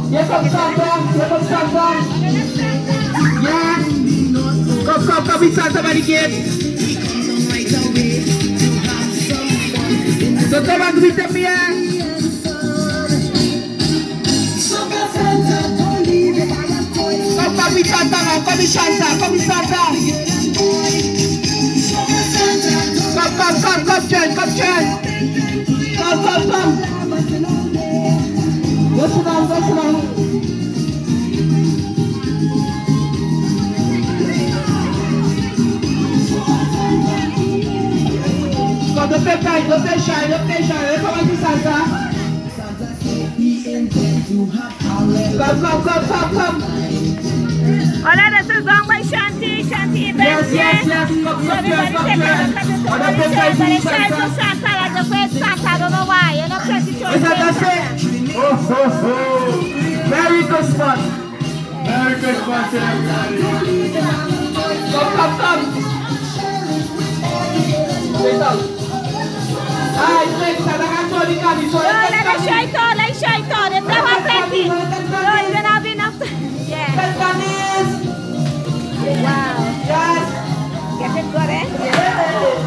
Here comes Santa. Here comes Santa. Yeah. Come with Santa by the gate. So come and greet them here. Come with Santa now. Come with Santa. Come with Santa. Come, Jen. Come, Jen. Come. Go sit down. Come, don't play shy. Come on to Santa. Come. Oh, this is song by Shanti event. Yes. Santa like the first Santa, I don't know why. You're not pretty sure. Is that the same? Oh. Merry Christmas. Merry Christmas to everybody. Come. Wait up. Alright, next time I can show the candy. So let's show it all. If they have plenty. No, you don't have enough. Yeah. Wow. Yes. Get it good, eh? Yeah.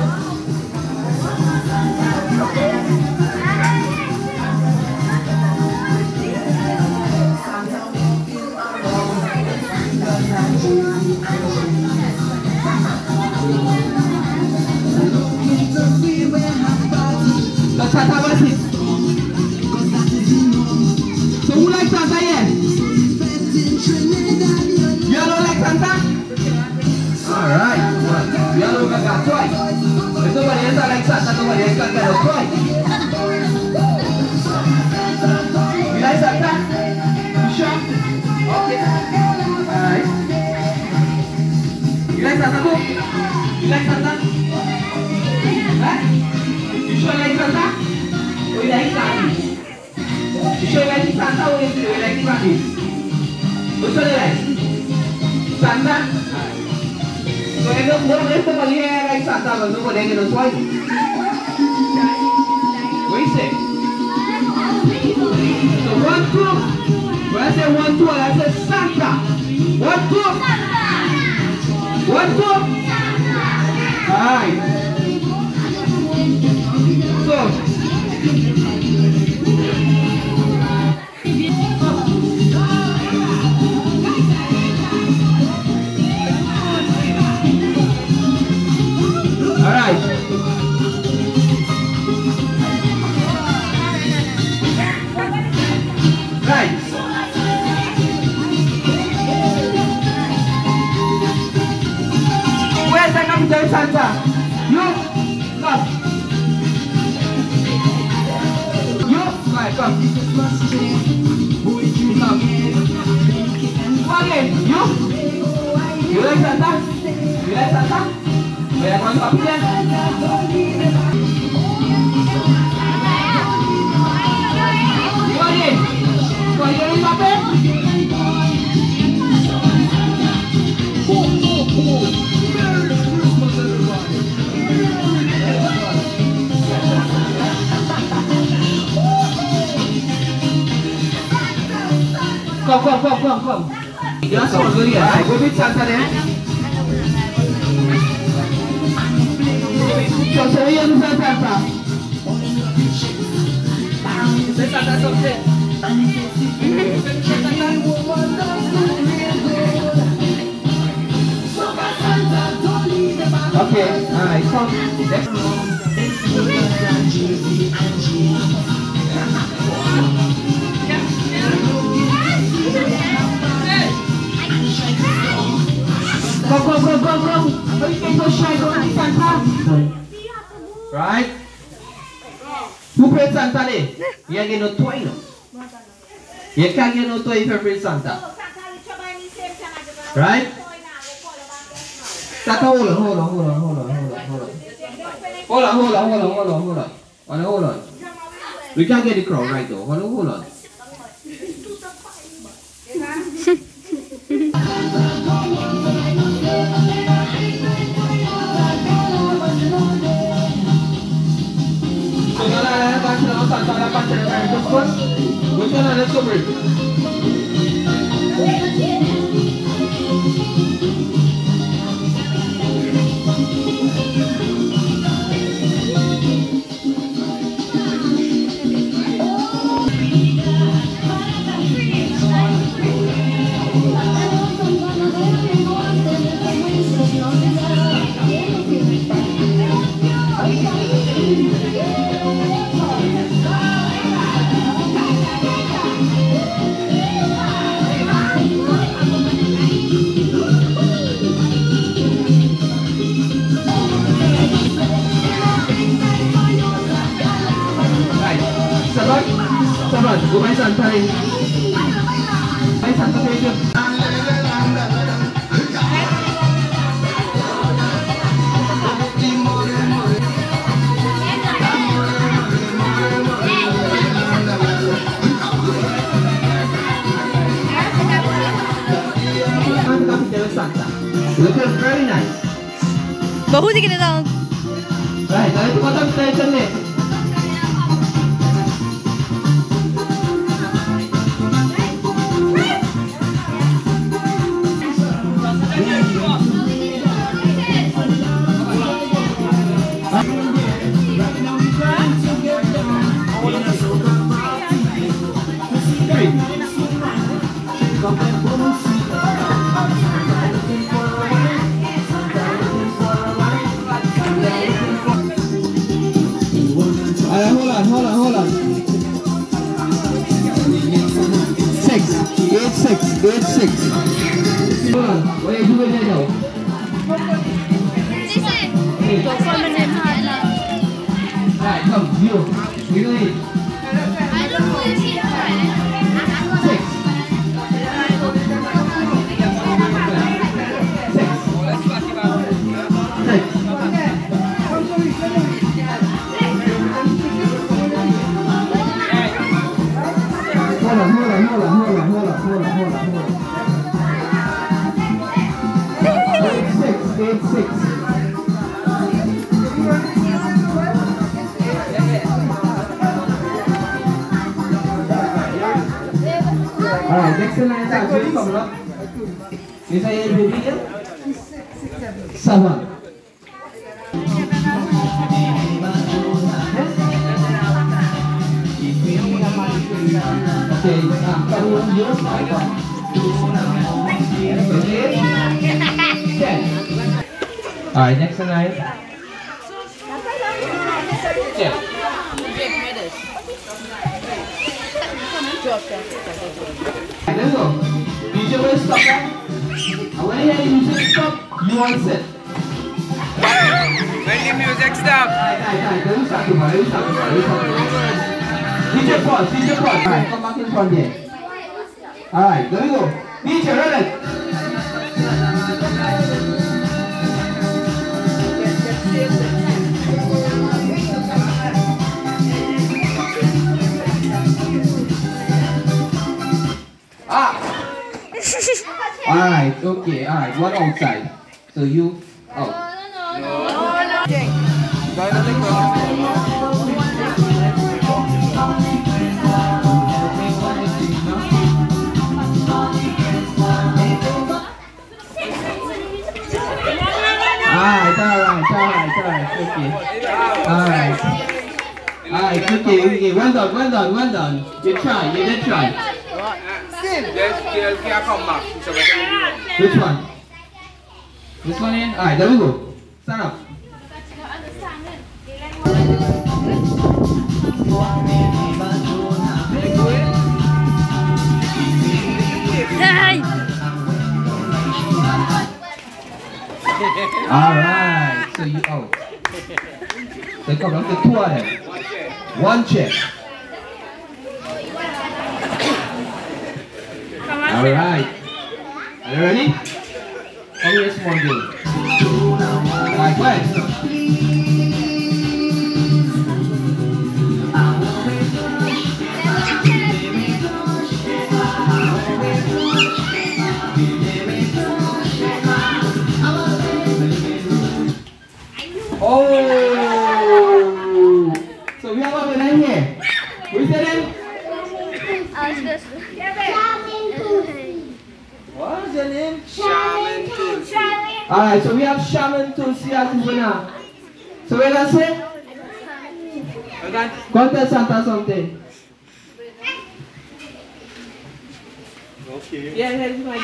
Let's have a seat. So who likes Santa here? You don't like Santa? Alright. You don't like Santa twice. If nobody else likes Santa, nobody else can get a toy. You like Santa? You sure? Okay. Alright. You like Santa too? You like Santa? Huh? You sure you like Santa? Or you like candy? You sure you like Santa or you like candy? Which one you like? Santa? So everybody here like Santa, but nobody get a toy. What you say? So 1, 2. When I say 1, 2, I say Santa. 1, 2. 1, 2. Alright. So. Alright. Right. Where's the capital Santa? You come. You right, come. Come. Again. You like Santa? You like Santa? Where are you going then? You again. So you ready, Papa? Come. Just go here. Alright, go meet Santa then. So here is Santa. Say Santa something. Okay, alright, come. Next. Go. How you can go shy, go to Santa? Right? Who prayed Santa there? You ain't get no toy, no? You can't get no toy if you pray Santa. Right? Santa, hold on. We can't get the crowd right though. Hold on. Which one are the Santa in. Ay, Santa Pedro. Santa. Looking very nice. बहुत ही कितने दाम? Right, now it's bottom station there. Hold on. 86. Hold on, what are you doing there now? Alright, come, you. You do it. 86. Alright, next line is actually coming up. Is that your baby here? 7. Okay, karuan you. 10. Alright, next line. 10. Let's go. DJ will stop that. And when you hear the music stop, you want set. When the music stop. Alright, don't start too much. DJ pause. Alright, come back in front there. Alright, there we go. DJ, ready? Alright, okay, alright, one outside. So you out. Alright, okay. Alright, okay, well done. You did try. Let's come back. Which one? This one in? Alright, there we go. Stand up. Hey! Alright, so you out. They come up to 2 of them. 1 check. Alright. Are you ready? Come here, small girl. Alright, go ahead. Oh! So we have a winner here. Who is the name? What's the name? Shaman Tulsi. Alright, so we have Shaman Tulsi as the winner. So we're gonna say? Go tell Santa something. Okay. Yeah, here's my.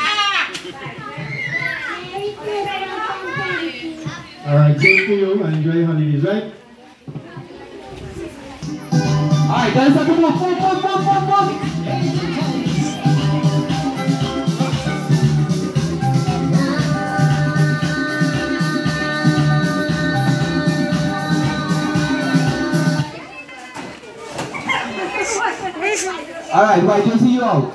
Alright, same to you and enjoy your holidays, right? Alright, guys, have a move. Alright, why don't see you out?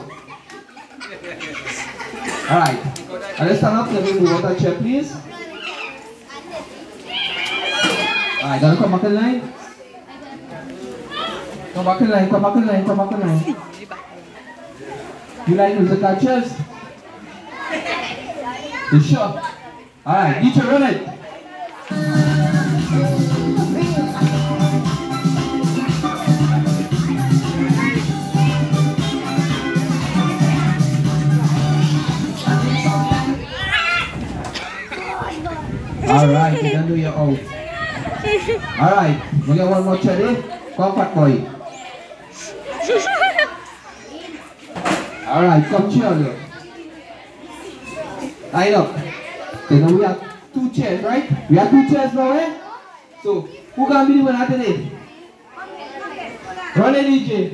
Alright. Let's stand up, let me move out a chair, please. Alright, gonna come back in line. Come back in line, come back in line, come back in line. You like musical chairs? You sure? Alright, DJ, run it. Alright, you can do your own. Alright, we get one more cherry. Come, fat boy. Alright, come cheer. Line up. So now we have 2 chairs, right? We have 2 chairs now, eh? So, who can be the winner today? Run it, DJ.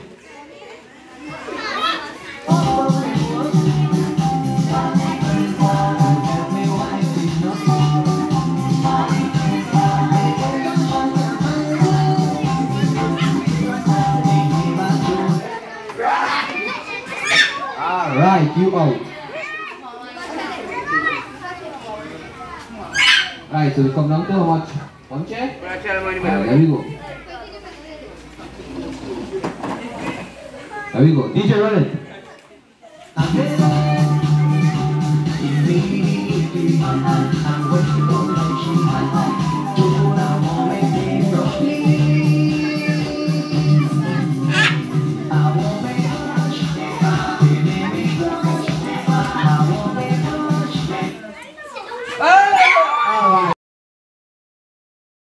Alright, you out. Alright, so we come down to how much? 1 chair? There we go. There we go. DJ, run it.